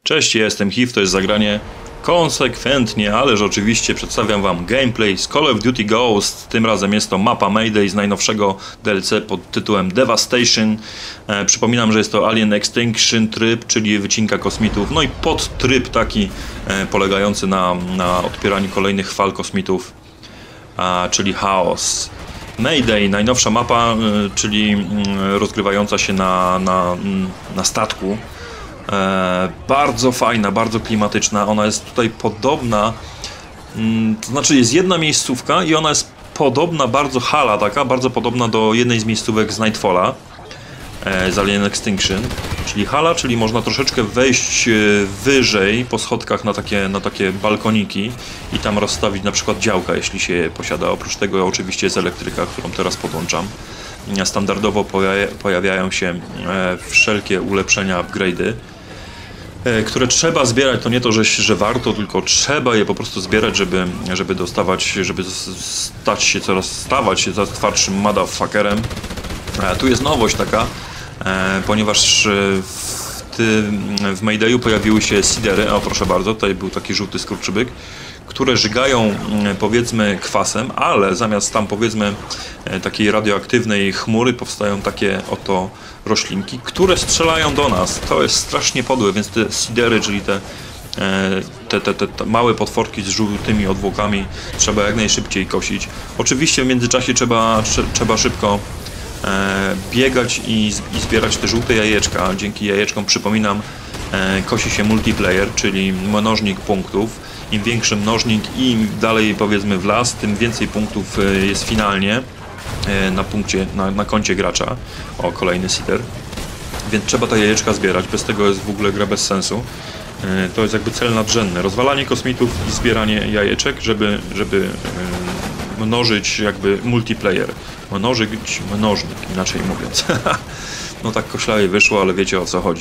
Cześć, ja jestem HIV, to jest zagranie konsekwentnie, ależ oczywiście przedstawiam wam gameplay z Call of Duty Ghost. Tym razem jest to mapa Mayday z najnowszego DLC pod tytułem Devastation. Przypominam, że jest to Alien Extinction tryb, czyli wycinka kosmitów, no i podtryb taki polegający na odpieraniu kolejnych fal kosmitów, czyli chaos. Mayday, najnowsza mapa, czyli rozgrywająca się na statku. Bardzo fajna, bardzo klimatyczna. Ona jest tutaj podobna, to znaczy jest jedna miejscówka i ona jest podobna, bardzo hala taka, bardzo podobna do jednej z miejscówek z Nightfalla, z Alien Extinction, czyli hala, czyli można troszeczkę wejść wyżej po schodkach na takie balkoniki i tam rozstawić na przykład działka, jeśli się je posiada. Oprócz tego oczywiście jest elektryka, którą teraz podłączam. Standardowo pojawiają się wszelkie ulepszenia, upgrade'y, które trzeba zbierać. To nie to, że warto, tylko trzeba je po prostu zbierać, żeby dostawać, żeby stawać się coraz twardszym motherfuckerem. Tu jest nowość taka, ponieważ w Maydayu pojawiły się seedery, o proszę bardzo, tutaj był taki żółty skurczybyk, które żygają, powiedzmy, kwasem, ale zamiast tam, powiedzmy, takiej radioaktywnej chmury powstają takie oto roślinki, które strzelają do nas. To jest strasznie podłe, więc te seedery, czyli te małe potworki z żółtymi odwłokami trzeba jak najszybciej kosić. Oczywiście w międzyczasie trzeba szybko biegać i zbierać te żółte jajeczka. Dzięki jajeczkom, przypominam, kosi się multiplayer, czyli mnożnik punktów. Im większy mnożnik i im dalej, powiedzmy, w las, tym więcej punktów jest finalnie na koncie gracza. O, kolejny seeder. Więc trzeba te jajeczka zbierać, bez tego jest w ogóle gra bez sensu. To jest jakby cel nadrzędny. Rozwalanie kosmitów i zbieranie jajeczek, żeby mnożyć jakby multiplayer. Mnożyć mnożnik, inaczej mówiąc. No tak koślawie wyszło, ale wiecie, o co chodzi.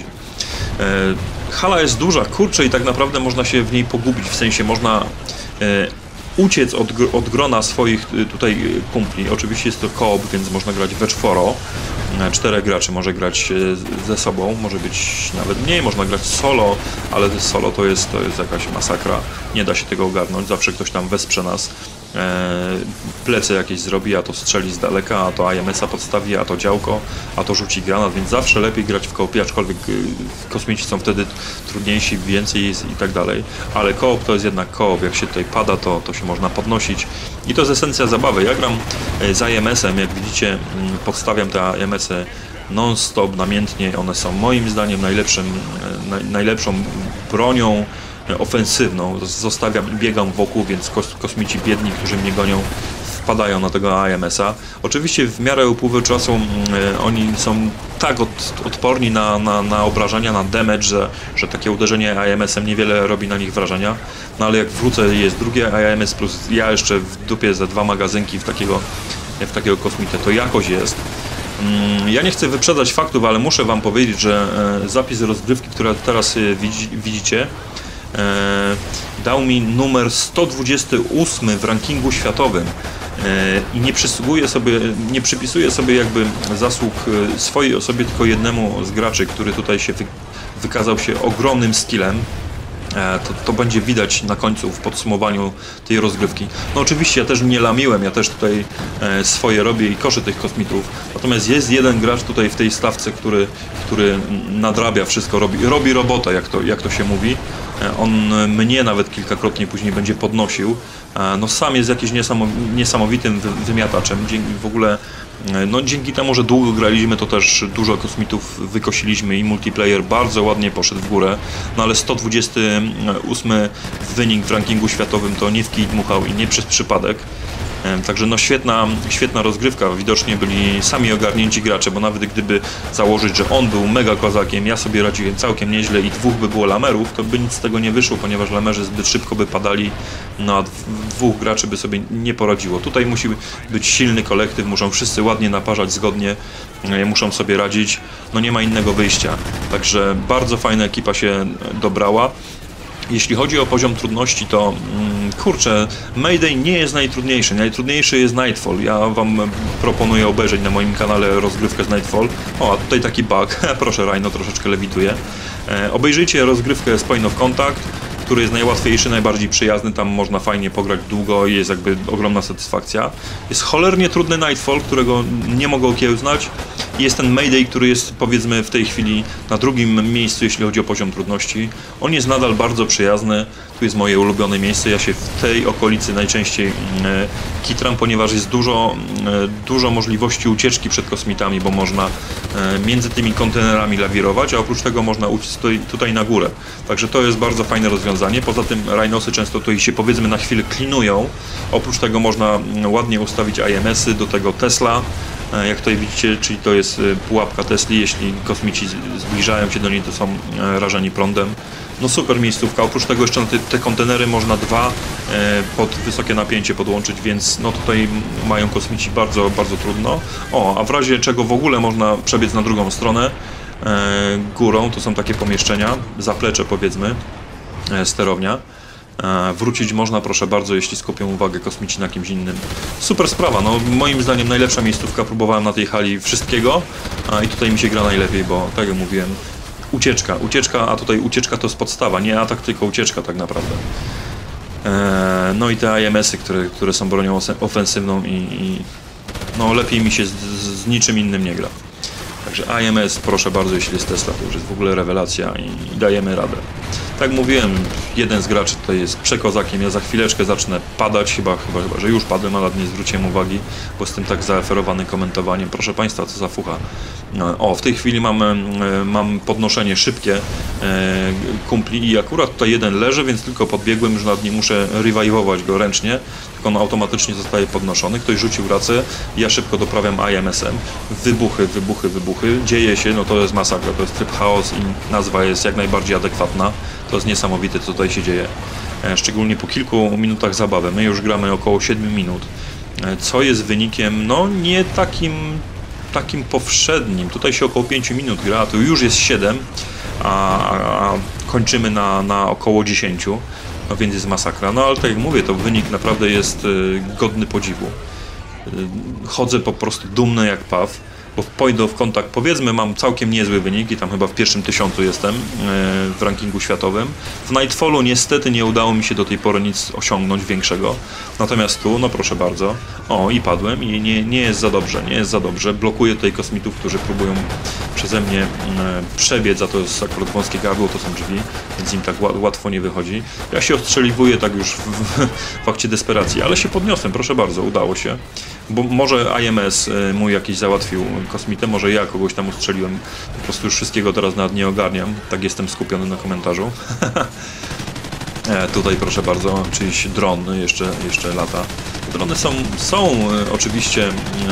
Hala jest duża, kurczę, i tak naprawdę można się w niej pogubić, w sensie można uciec od grona swoich tutaj kumpli. Oczywiście jest to co-op, więc można grać we czworo. 4 graczy może grać ze sobą, może być nawet mniej, można grać solo, ale solo to jest jakaś masakra. Nie da się tego ogarnąć, zawsze ktoś tam wesprze nas. Plecy jakieś zrobi, a to strzeli z daleka, a to AMS-a podstawi, a to działko, a to rzuci granat, więc zawsze lepiej grać w koopie, aczkolwiek kosmici są wtedy trudniejsi, więcej jest i tak dalej, ale koop to jest jednak koop, jak się tutaj pada, to się można podnosić i to jest esencja zabawy. Ja gram z AMS-em, jak widzicie, podstawiam te AMS-y non-stop, namiętnie, one są moim zdaniem najlepszą bronią ofensywną. Zostawiam i biegam wokół, więc kosmici biedni, którzy mnie gonią, wpadają na tego AMS-a. Oczywiście w miarę upływu czasu oni są tak odporni na obrażenia, na damage, że takie uderzenie AMS-em niewiele robi na nich wrażenia. No ale jak wrócę, jest drugie AMS plus ja jeszcze w dupie ze 2 magazynki w takiego kosmitę, to jakoś jest. Ja nie chcę wyprzedzać faktów, ale muszę wam powiedzieć, że zapis rozgrywki, który teraz widzicie, dał mi numer 128 w rankingu światowym i nie przypisuję sobie jakby zasług swojej osobie, tylko jednemu z graczy, który tutaj wykazał się ogromnym skillem. To będzie widać na końcu w podsumowaniu tej rozgrywki. No oczywiście ja też nie lamiłem, ja też tutaj swoje robię i koszę tych kosmitów. Natomiast jest jeden gracz tutaj w tej stawce, który nadrabia wszystko, robi robotę, jak to się mówi. On mnie nawet kilkakrotnie później będzie podnosił. No sam jest jakiś niesamowitym wymiataczem. W ogóle no dzięki temu, że długo graliśmy, to też dużo kosmitów wykosiliśmy i multiplayer bardzo ładnie poszedł w górę. No ale 128 wynik w rankingu światowym to nie w kij dmuchał i nie przez przypadek. Także no świetna rozgrywka, widocznie byli sami ogarnięci gracze, bo nawet gdyby założyć, że on był mega kozakiem, ja sobie radziłem całkiem nieźle i 2 by było lamerów, to by nic z tego nie wyszło, ponieważ lamerzy zbyt szybko by padali, no a 2 graczy by sobie nie poradziło. Tutaj musi być silny kolektyw, muszą wszyscy ładnie naparzać zgodnie, muszą sobie radzić, no nie ma innego wyjścia. Także bardzo fajna ekipa się dobrała. Jeśli chodzi o poziom trudności, to kurczę, Mayday nie jest najtrudniejszy. Najtrudniejszy jest Nightfall. Ja wam proponuję obejrzeć na moim kanale rozgrywkę z Nightfall. O, a tutaj taki bug. Proszę, Rhino troszeczkę lewituje. Obejrzyjcie rozgrywkę z Point of Contact, który jest najłatwiejszy, najbardziej przyjazny, tam można fajnie pograć długo i jest jakby ogromna satysfakcja. Jest cholernie trudny Nightfall, którego nie mogę okiełznać. I jest ten Mayday, który jest powiedzmy w tej chwili na drugim miejscu, jeśli chodzi o poziom trudności. On jest nadal bardzo przyjazny, tu jest moje ulubione miejsce, ja się w tej okolicy najczęściej kitram, ponieważ jest dużo możliwości ucieczki przed kosmitami, bo można między tymi kontenerami lawirować, a oprócz tego można uciec tutaj na górę. Także to jest bardzo fajne rozwiązanie. Poza tym Rhinosy często tutaj się powiedzmy na chwilę klinują. Oprócz tego można ładnie ustawić IMS-y, do tego Tesla. Jak tutaj widzicie, czyli to jest pułapka Tesli, jeśli kosmici zbliżają się do niej, to są rażeni prądem. No super miejscówka, oprócz tego jeszcze na te kontenery można dwa pod wysokie napięcie podłączyć, więc no tutaj mają kosmici bardzo, bardzo trudno. O, a w razie czego w ogóle można przebiec na drugą stronę górą, to są takie pomieszczenia, zaplecze powiedzmy, sterownia. Wrócić można, proszę bardzo, jeśli skupią uwagę kosmici na kimś innym. Super sprawa, no moim zdaniem najlepsza miejscówka, próbowałem na tej hali wszystkiego i tutaj mi się gra najlepiej, bo tak jak mówiłem, ucieczka, a tutaj ucieczka to jest podstawa, nie atak, tylko ucieczka tak naprawdę. No i te IMS-y, które są bronią ofensywną i no lepiej mi się z niczym innym nie gra. Także IMS, proszę bardzo, jeśli jest Tesla, to już jest w ogóle rewelacja i dajemy radę. Tak mówiłem, jeden z graczy tutaj jest przekozakiem, ja za chwileczkę zacznę padać, chyba, że już padłem, ale nie zwróciłem uwagi, bo jestem tak zaoferowany komentowaniem. Proszę Państwa, co za fucha. O, w tej chwili mam podnoszenie szybkie kumpli i akurat tutaj jeden leży, więc tylko podbiegłem, już nad nim muszę revive'ować go ręcznie, tylko on automatycznie zostaje podnoszony. Ktoś rzucił racę, ja szybko doprawiam IMS-em, wybuchy, dzieje się, no to jest masakra, to jest tryb chaos i nazwa jest jak najbardziej adekwatna. To jest niesamowite, co tutaj się dzieje, szczególnie po kilku minutach zabawy. My już gramy około 7 minut, co jest wynikiem, no nie takim powszednim. Tutaj się około 5 minut gra, a tu już jest 7, a kończymy na około 10, no więc jest masakra. No ale tak jak mówię, to wynik naprawdę jest godny podziwu. Chodzę po prostu dumny jak paw, bo w Point of Contact powiedzmy mam całkiem niezły wynik i tam chyba w pierwszym 1000 jestem w rankingu światowym. W Nightfallu niestety nie udało mi się do tej pory nic osiągnąć większego. Natomiast tu, no proszę bardzo, o i padłem i nie jest za dobrze, blokuję tutaj kosmitów, którzy próbują przeze mnie przebiec, a to jest akurat wąskie gardło, to są drzwi, więc im tak łatwo nie wychodzi. Ja się ostrzeliwuję tak już w akcie desperacji, ale się podniosłem, proszę bardzo, udało się. Bo może IMS mój jakiś załatwił kosmitę, może ja kogoś tam ustrzeliłem. Po prostu już wszystkiego teraz nawet nie ogarniam. Tak jestem skupiony na komentarzu. Tutaj proszę bardzo, czyjś dron jeszcze lata. Drony są oczywiście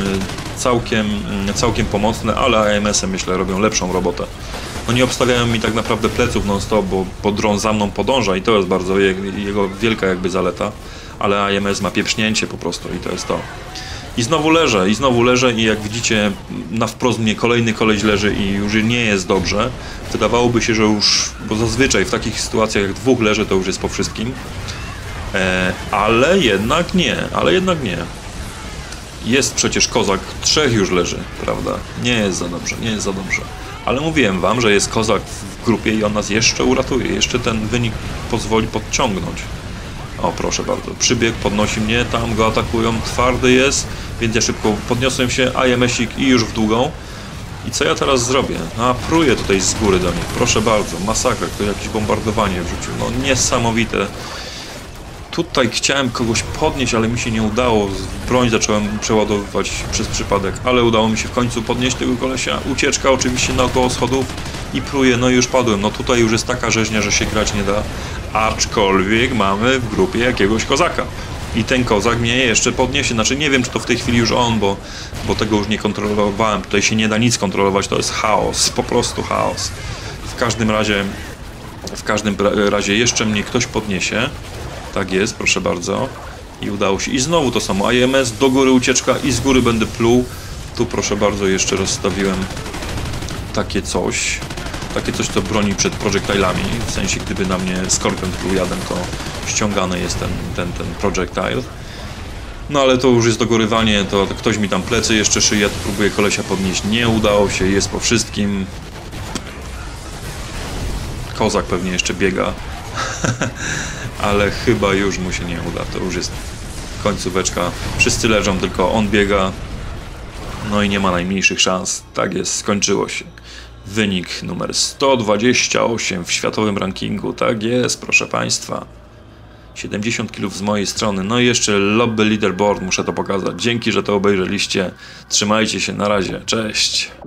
całkiem pomocne, ale AMS-em myślę robią lepszą robotę. No nie obstawiają mi tak naprawdę pleców non-stop, bo dron za mną podąża i to jest bardzo jego wielka jakby zaleta. Ale AMS ma pieprznięcie po prostu i to jest to. I znowu leżę i jak widzicie na wprost mnie kolejny koleś leży i już nie jest dobrze. Wydawałoby się, że już, bo zazwyczaj w takich sytuacjach jak dwóch leży to już jest po wszystkim. Ale jednak nie. Jest przecież kozak, 3 już leży, prawda? Nie jest za dobrze. Ale mówiłem wam, że jest kozak w grupie i on nas jeszcze uratuje, jeszcze ten wynik pozwoli podciągnąć. O, proszę bardzo, przybiegł, podnosi mnie, tam go atakują, twardy jest, więc ja szybko podniosłem się, IMS-ik i już w długą. I co ja teraz zrobię? Pruję tutaj z góry do nich, proszę bardzo, masakra, kto jakieś bombardowanie wrzucił, no niesamowite. Tutaj chciałem kogoś podnieść, ale mi się nie udało, broń zacząłem przeładowywać przez przypadek, ale udało mi się w końcu podnieść tego kolesia. Ucieczka oczywiście naokoło schodów i pruję, no i już padłem, no tutaj już jest taka rzeźnia, że się grać nie da. Aczkolwiek mamy w grupie jakiegoś kozaka. I ten kozak mnie jeszcze podniesie. Znaczy nie wiem, czy to w tej chwili już on, bo tego już nie kontrolowałem. Tutaj się nie da nic kontrolować, to jest chaos, po prostu chaos. W każdym razie jeszcze mnie ktoś podniesie. Tak jest, proszę bardzo. I udało się. I znowu to samo. IMS, do góry ucieczka i z góry będę pluł. Tu proszę bardzo jeszcze rozstawiłem takie coś. Takie coś, co broni przed projectilami. W sensie, gdyby na mnie skorpion był jadem, to ściągany jest ten projectile. No ale to już jest dogorywanie, to ktoś mi tam plecy jeszcze szyje, to próbuję kolesia podnieść. Nie udało się, jest po wszystkim. Kozak pewnie jeszcze biega. Ale chyba już mu się nie uda, to już jest końcóweczka. Wszyscy leżą, tylko on biega. No i nie ma najmniejszych szans. Tak jest, skończyło się. Wynik numer 128 w światowym rankingu. Tak jest, proszę Państwa. 70 kg z mojej strony. No i jeszcze lobby leaderboard, muszę to pokazać. Dzięki, że to obejrzeliście. Trzymajcie się, na razie. Cześć.